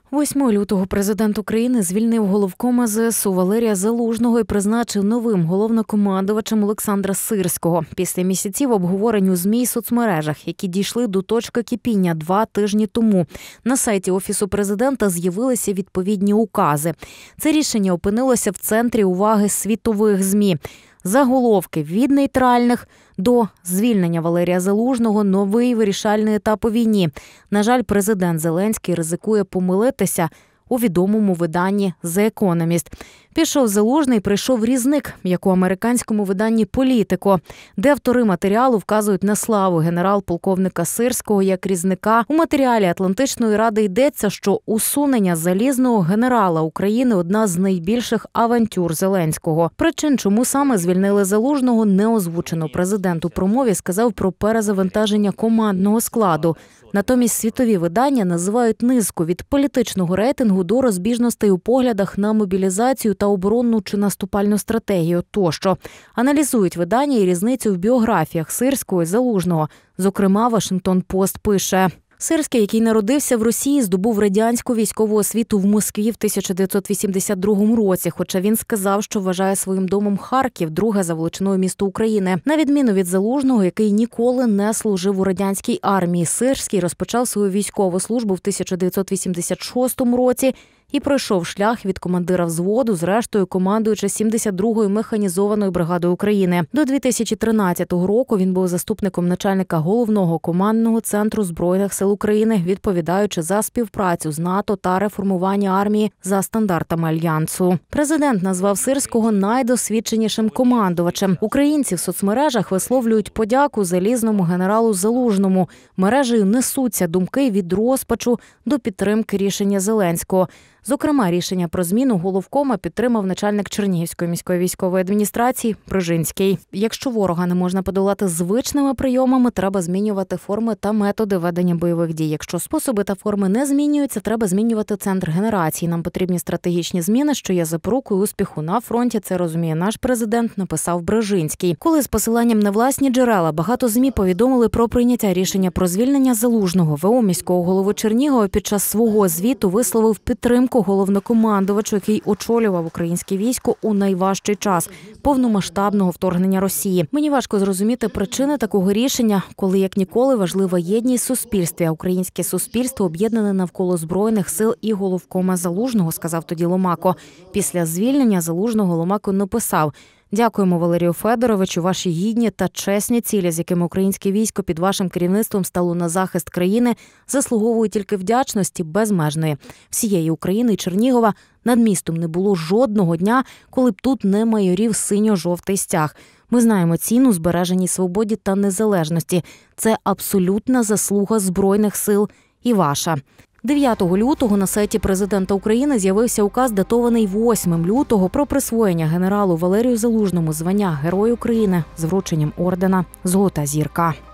8 лютого президент України звільнив головкома ЗСУ Валерія Залужного і призначив новим головнокомандувачем Олександра Сирського. Після місяців обговорень у ЗМІ й соцмережах, які дійшли до точки кипіння 2 тижні тому, на сайті Офісу президента з'явилися відповідні укази. Це рішення опинилося в центрі уваги світових ЗМІ. Заголовки від нейтральних до звільнення Валерія Залужного – новий вирішальний етап у війні. На жаль, президент Зеленський ризикує помилитися у відомому виданні «The Economist». Пішов Залужний, прийшов Різник, як у американському виданні «Політико», де автори матеріалу вказують на славу генерал-полковника Сирського як Різника. У матеріалі Атлантичної ради йдеться, що усунення залізного генерала України – одна з найбільших авантюр Зеленського. Причин, чому саме звільнили Залужного, не озвучено. Президент у промові сказав про перезавантаження командного складу. Натомість світові видання називають низку від політичного рейтингу до розбіжностей у поглядах на мобілізацію та оборонну чи наступальну стратегію тощо. Аналізують видання і різницю в біографіях Сирського і Залужного. Зокрема, Вашингтон-Пост пише: Сирський, який народився в Росії, здобув радянську військову освіту в Москві в 1982 році, хоча він сказав, що вважає своїм домом Харків, друге за величиною місто України. На відміну від Залужного, який ніколи не служив у радянській армії, Сирський розпочав свою військову службу в 1986 році і пройшов шлях від командира взводу, зрештою командуючи 72-ю механізованою бригадою України. До 2013 року він був заступником начальника головного командного центру Збройних сил України, відповідаючи за співпрацю з НАТО та реформування армії за стандартами Альянсу. Президент назвав Сирського найдосвідченішим командувачем. Українці в соцмережах висловлюють подяку залізному генералу Залужному. Мережею несуться думки від розпачу до підтримки рішення Зеленського. Зокрема, рішення про зміну головкома підтримав начальник Чернігівської міської військової адміністрації Брижинський. Якщо ворога не можна подолати звичними прийомами, треба змінювати форми та методи ведення бойових дій. Якщо способи та форми не змінюються, треба змінювати центр генерації. Нам потрібні стратегічні зміни, що є запорукою успіху на фронті. Це розуміє наш президент, написав Брижинський. Коли з посиланням на власні джерела багато ЗМІ повідомили про прийняття рішення про звільнення Залужного, ВО міського голови Чернігова під час свого звіту висловив підтримку головнокомандувачу, який очолював українське військо у найважчий час повномасштабного вторгнення Росії. Мені важко зрозуміти причини такого рішення, коли як ніколи важлива єдність суспільства, а українське суспільство об'єднане навколо Збройних сил і головкома Залужного, сказав тоді Ломако. Після звільнення Залужного Ломако написав: «Дякуємо, Валерію Федоровичу, ваші гідні та чесні цілі, з якими українське військо під вашим керівництвом стало на захист країни, заслуговують тільки вдячності безмежної. Всієї України і Чернігова над містом не було жодного дня, коли б тут не майорів синьо-жовтий стяг. Ми знаємо ціну збереженій свободі та незалежності. Це абсолютна заслуга Збройних сил і ваша». 9 лютого на сайті президента України з'явився указ, датований 8 лютого, про присвоєння генералу Валерію Залужному звання Герой України з врученням ордена «Золота зірка».